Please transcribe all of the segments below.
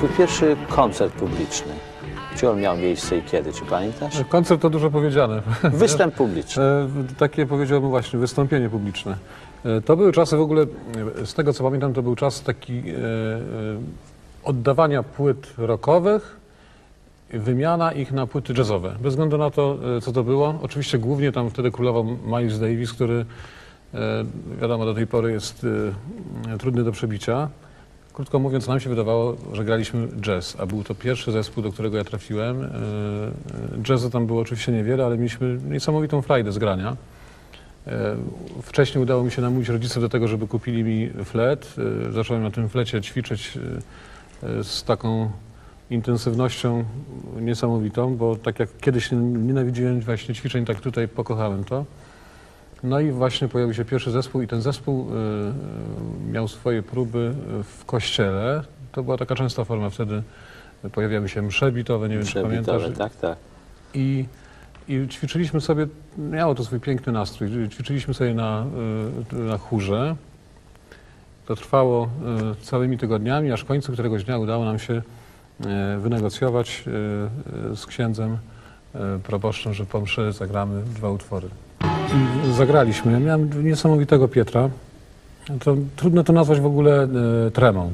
twój pierwszy koncert publiczny? Gdzie on miał miejsce i kiedy? Czy pamiętasz? Koncert to dużo powiedziane. Występ publiczny. Takie powiedziałbym właśnie, wystąpienie publiczne. To były czasy w ogóle, z tego co pamiętam, to był czas taki oddawania płyt rockowych, wymiana ich na płyty jazzowe. Bez względu na to, co to było. Oczywiście głównie tam wtedy królował Miles Davis, który wiadomo do tej pory jest trudny do przebicia. Krótko mówiąc, nam się wydawało, że graliśmy jazz, a był to pierwszy zespół, do którego ja trafiłem. Jazzu tam było oczywiście niewiele, ale mieliśmy niesamowitą frajdę z grania. Wcześniej udało mi się namówić rodziców do tego, żeby kupili mi flet. Zacząłem na tym flecie ćwiczyć z taką intensywnością niesamowitą, bo tak jak kiedyś nienawidziłem właśnie ćwiczeń, tak tutaj pokochałem to. No i właśnie pojawił się pierwszy zespół i ten zespół miał swoje próby w kościele. To była taka częsta forma, wtedy pojawiały się msze bitowe, nie wiem czy pamiętasz. Tak, tak. I ćwiczyliśmy sobie, miało to swój piękny nastrój, ćwiczyliśmy sobie na chórze. To trwało całymi tygodniami, aż w końcu któregoś dnia udało nam się wynegocjować z księdzem proboszczem, że po mszy zagramy 2 utwory. I zagraliśmy. Ja miałem niesamowitego Pietra. Trudno to nazwać w ogóle tremą.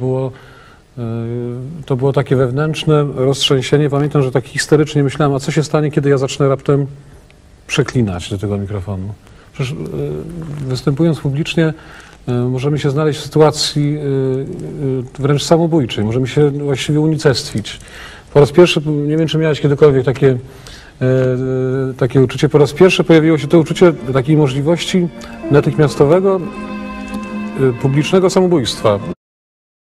To było takie wewnętrzne roztrzęsienie. Pamiętam, że tak histerycznie myślałem, a co się stanie, kiedy ja zacznę raptem przeklinać do tego mikrofonu. Przecież występując publicznie możemy się znaleźć w sytuacji wręcz samobójczej. Możemy się właściwie unicestwić. Po raz pierwszy, nie wiem, czy miałeś kiedykolwiek takie uczucie, po raz pierwszy pojawiło się to uczucie takiej możliwości natychmiastowego, publicznego samobójstwa.